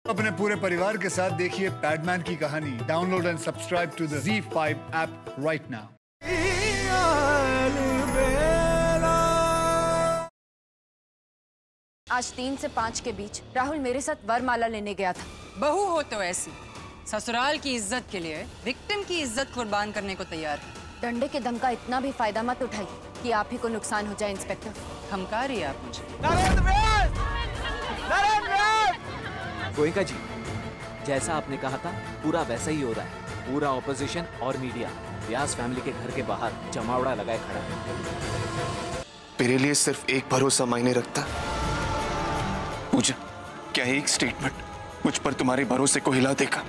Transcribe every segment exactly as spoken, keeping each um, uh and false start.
अपने पूरे परिवार के साथ देखिए पैडमैन की कहानी। Download and subscribe to the Zee five app right now. आज तीन से पाँच के बीच राहुल मेरे साथ वरमाला लेने गया था। बहू हो तो ऐसी, ससुराल की इज्जत के लिए विक्टिम की इज्जत कुर्बान करने को तैयार है। डंडे के दम का इतना भी फायदा मत उठाइए कि आप ही को नुकसान हो जाए। इंस्पेक्टर, धमका रही है आप मुझे? गोयनका जी, जैसा आपने कहा था पूरा वैसा ही हो रहा है। पूरा ऑपोजिशन और मीडिया व्यास फैमिली के घर के बाहर जमावड़ा लगाए खड़ा है। मेरे लिए सिर्फ एक भरोसा मायने रखता। पूजा, क्या एक स्टेटमेंट मुझ पर तुम्हारे भरोसे को हिला देगा?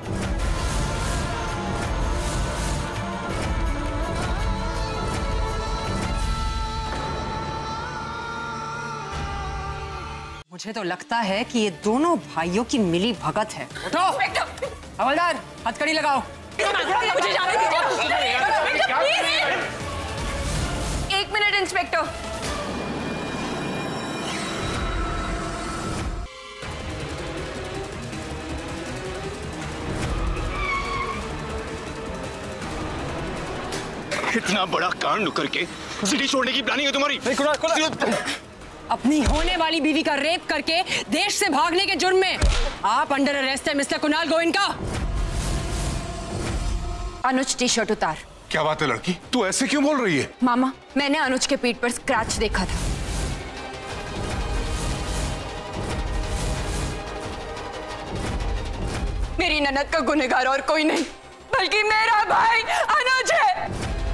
मुझे तो लगता है कि ये दोनों भाइयों की मिली भगत है। उठो हवलदार, हथकड़ी लगाओ। मुझे जाने दीजिए। एक मिनट इंस्पेक्टर। इतना बड़ा कांड करके सिटी छोड़ने की प्लानिंग है तुम्हारी? अपनी होने वाली बीवी का रेप करके देश से भागने के जुर्म में आप अंडर अरेस्ट है mister Kunal Goenka. Anuj T shirt उतार। क्या बात है लड़की, तू ऐसे क्यों बोल रही है? मामा, मैंने अनुज के पीठ पर स्क्रैच देखा था। मेरी ननद का गुनहगार और कोई नहीं बल्कि मेरा भाई अनुज है।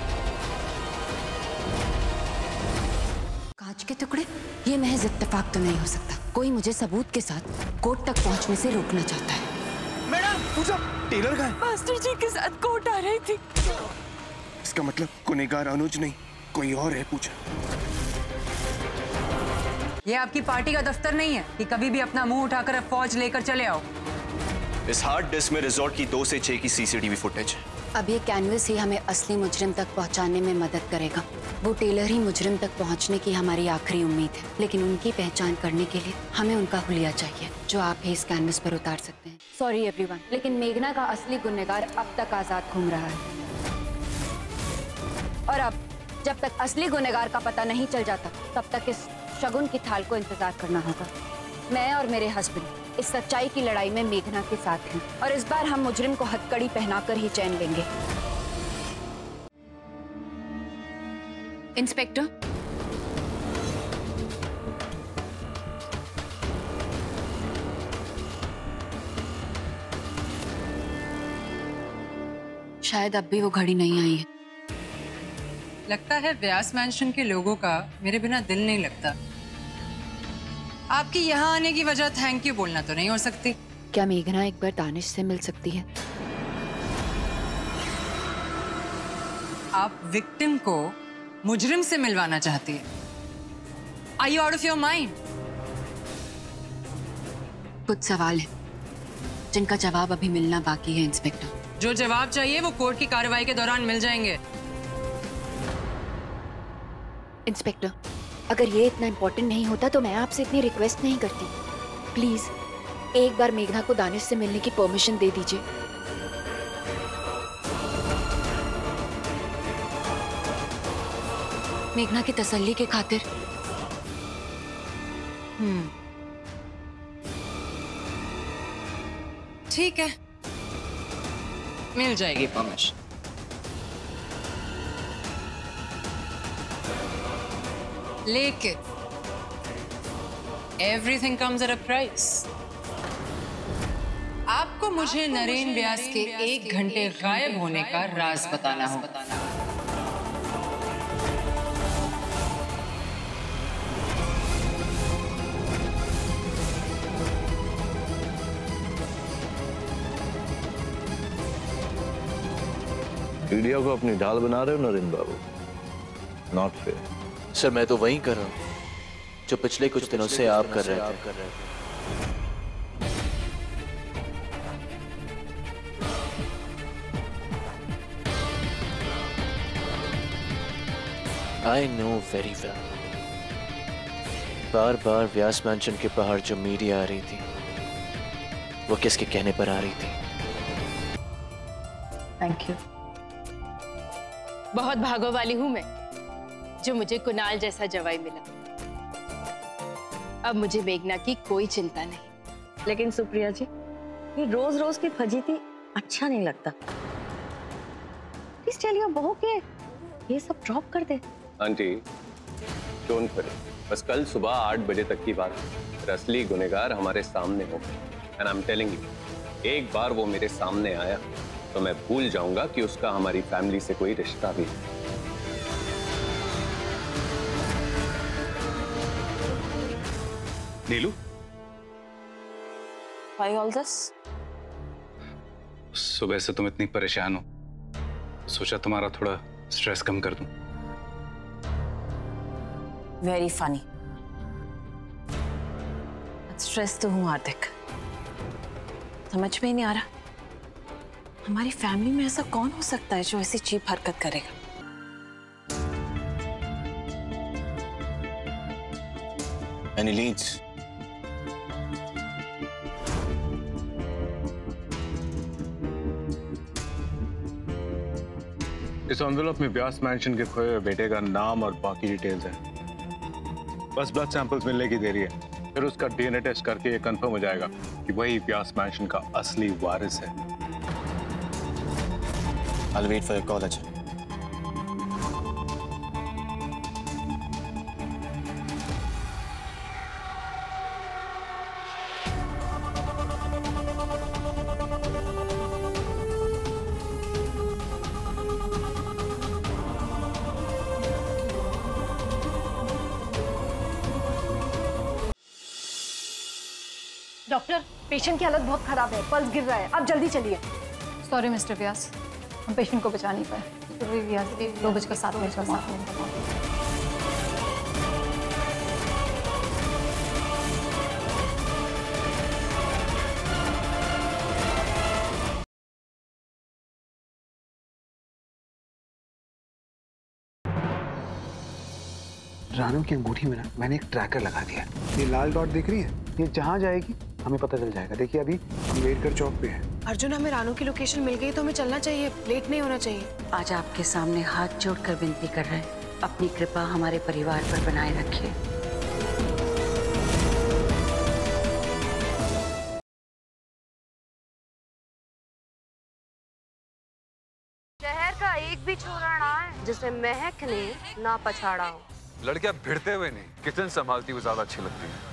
कांच के टुकड़े, ये महज इत्तेफाक तो नहीं हो सकता। कोई मुझे सबूत के साथ कोर्ट तक पहुंचने से रोकना चाहता है। मैडम, पूजा, टेलर का है। मास्टर जी के साथ कोर्ट आ रही थी। इसका मतलब गुनहगार अनुज नहीं कोई और है। पूजा, ये आपकी पार्टी का दफ्तर नहीं है कि कभी भी अपना मुंह उठाकर फौज लेकर चले आओ। इस हार्ड डिस्क में रिजॉर्ट की दो से छह की सीसीटीवी फुटेज है। अब ये कैनवस ही हमें असली मुजरिम तक पहुंचाने में मदद करेगा। वो टेलर ही मुजरिम तक पहुंचने की हमारी आखिरी उम्मीद है, लेकिन उनकी पहचान करने के लिए हमें उनका हुलिया चाहिए जो आप ही इस कैनवस पर उतार सकते हैं। सॉरी एवरीवन, लेकिन मेघना का असली गुनहगार अब तक आजाद घूम रहा है। और अब जब तक असली गुनहगार का पता नहीं चल जाता तब तक इस शगुन की थाल को इंतजार करना होगा। मैं और मेरे हस्बैंड इस सच्चाई की लड़ाई में मेघना के साथ हैं और इस बार हम मुजरिम को हथकड़ी पहनाकर ही चैन लेंगे। इंस्पेक्टर, शायद अब भी वो घड़ी नहीं आई है। लगता है व्यास मैंशन के लोगों का मेरे बिना दिल नहीं लगता। आपकी यहाँ आने की वजह थैंक यू बोलना तो नहीं हो सकती। क्या मेघना एक बार दानिश से मिल सकती है? आप विक्टिम को मुजरिम से मिलवाना चाहती है? Are you out of your mind? कुछ सवाल है जिनका जवाब अभी मिलना बाकी है इंस्पेक्टर। जो जवाब चाहिए वो कोर्ट की कार्रवाई के दौरान मिल जाएंगे। इंस्पेक्टर, अगर ये इतना इम्पोर्टेंट नहीं होता तो मैं आपसे इतनी रिक्वेस्ट नहीं करती। प्लीज एक बार मेघना को दानिश से मिलने की परमिशन दे दीजिए। मेघना की तसल्ली के खातिर। हम्म, ठीक है, मिल जाएगी परमिशन। लेकिन everything comes at a price. आपको मुझे नरेन व्यास के एक घंटे गायब होने का राज बताना होगा। मीडिया को अपनी ढाल बना रहे हो नरेन बाबू? Not fair. सर, मैं तो वही कर रहा हूँ जो पिछले कुछ दिनों से आप कर रहे थे। I know very well. बार बार व्यास मैंशन के बाहर जो मीडिया आ रही थी वो किसके कहने पर आ रही थी। Thank you. बहुत भागो वाली हूं मैं जो मुझे कुणाल जैसा जवाई मिला। अब मुझे मेघना की कोई चिंता नहीं। लेकिन सुप्रिया जी, ये रोज रोज की फजीती अच्छा नहीं लगता। प्लीज टेल योर बहू के ये सब ड्रॉप कर दे। आंटी डोंट वरी, बस कल सुबह आठ बजे तक की बात है। असली गुनहगार हमारे सामने हो and I am telling you, एक बार वो मेरे सामने आया तो मैं भूल जाऊंगा कि उसका हमारी फैमिली से कोई रिश्ता भी है। नीलू, Why all this? सुबह से तुम इतनी परेशान हो, सोचा तुम्हारा थोड़ा स्ट्रेस कम कर दूं। Very funny. स्ट्रेस तो हूँ हार्दिक, समझ में ही नहीं आ रहा हमारी फैमिली में ऐसा कौन हो सकता है जो ऐसी चीप हरकत करेगा। Any leads? इस एनवेलप में व्यास मैंशन के खोए हुए बेटे का नाम और बाकी डिटेल्स हैं। बस ब्लड सैंपल्स मिलने की देरी है, फिर उसका डीएनए टेस्ट करके ये कंफर्म हो जाएगा कि वही व्यास मैंशन का असली वारिस है। I'll wait for your call, Ajay. Doctor, patient की हालत बहुत खराब है, पल्स गिर रहा है, आप जल्दी चलिए। सॉरी मिस्टर व्यास, हम पेशेंट को बचा नहीं पाए। दो बजकर सात मिनट का सात मिनट रानू की अंगूठी में ना मैंने एक ट्रैकर लगा दिया। ये लाल डॉट दिख रही है, ये जहाँ जाएगी हमें पता चल जाएगा। देखिए अभी अम्बेडकर चौक पे है। अर्जुन, हमें रानू की लोकेशन मिल गई तो हमें चलना चाहिए, लेट नहीं होना चाहिए। आज आपके सामने हाथ जोड़कर विनती कर रहे हैं, अपनी कृपा हमारे परिवार पर बनाए रखिए। शहर का एक भी छोरा ना है जिसे महक ने ना पछाड़ा हो। लड़कियां भिड़ते हुए नहीं, किचन संभालती हुई ज्यादा अच्छी लगती है।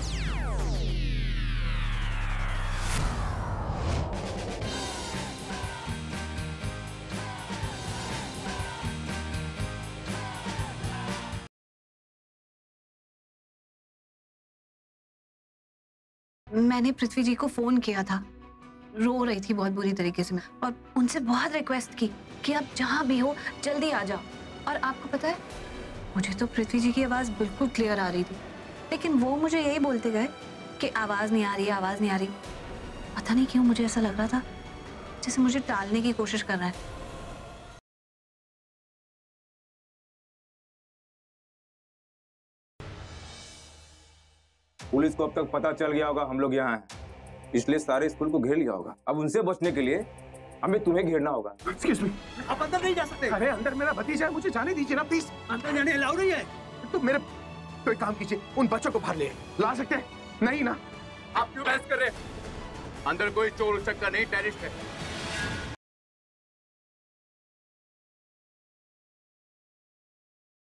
मैंने पृथ्वी जी को फोन किया था, रो रही थी बहुत बुरी तरीके से, और उनसे बहुत रिक्वेस्ट की कि आप जहां भी हो जल्दी आ जाओ। और आपको पता है, मुझे तो पृथ्वी जी की आवाज बिल्कुल क्लियर आ रही थी, लेकिन वो मुझे यही बोलते गए कि आवाज नहीं आ रही, आवाज नहीं आ रही। पता नहीं क्यों मुझे ऐसा लग रहा था जैसे मुझे टालने की कोशिश कर रहा है। पुलिस को अब तक पता चल गया होगा हम लोग यहाँ हैं, इसलिए सारे स्कूल को घेर लिया होगा। अब उनसे बचने के लिए हमें तुम्हें घेरना होगा। Excuse me, आप अंदर नहीं जा सकते। अरे अंदर मेरा भतीजा है, मुझे जाने दीजिए ना प्लीज। अंदर जाने अलाउ नहीं है। तो मेरे तो एक काम कीजिए, उन बच्चों को बाहर ले ला सकते हैं? नहीं ना। आप क्यों बहस कर रहे हैं? अंदर कोई चोर उचक्का नहीं, टेररिस्ट है।